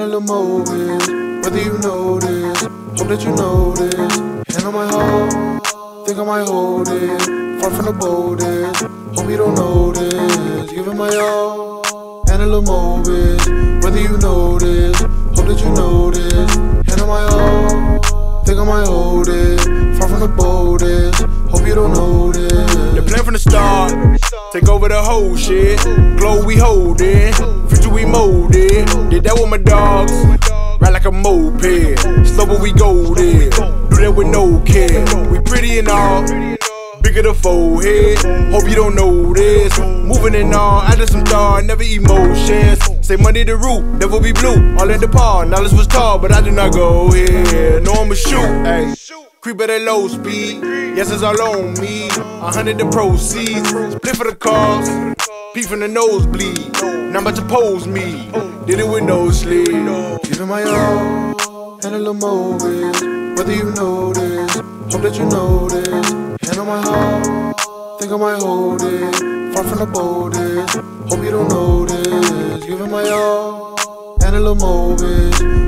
a little more bitch. Whether you know this, hope that you know this. Hand on my heart, think I might hold it. Far from the boldest, hope you don't know this. Giving my all, and a little more bitch. Whether you know this, hope that you know this. Hand on my all, think I might hold it. Far from the boldest, hope you don't know this. The plan from the start, take over the whole shit. Glow we hold it, future we molded. Did that with my dogs, ride like a moped. Slow but we golden, do that with no care. We pretty and all, bigger the forehead. Hope you don't know this. Moving and all, I just some thought, never emotions. Say money the root, never be blue. All in the par, knowledge was tall, but I do not go here. No I'ma shoot, ayy. Creep at a low speed, yes it's all on me. 100 the proceeds, split for the cause. Pee from the nosebleed, now about to pose me. Did it with no sleep. Giving my all, and a little more bitch. Whether you know this, hope that you know this. Hand on my heart, think I might hold it. Far from the boldest, hope you don't know this. Giving my all, and a little more bitch.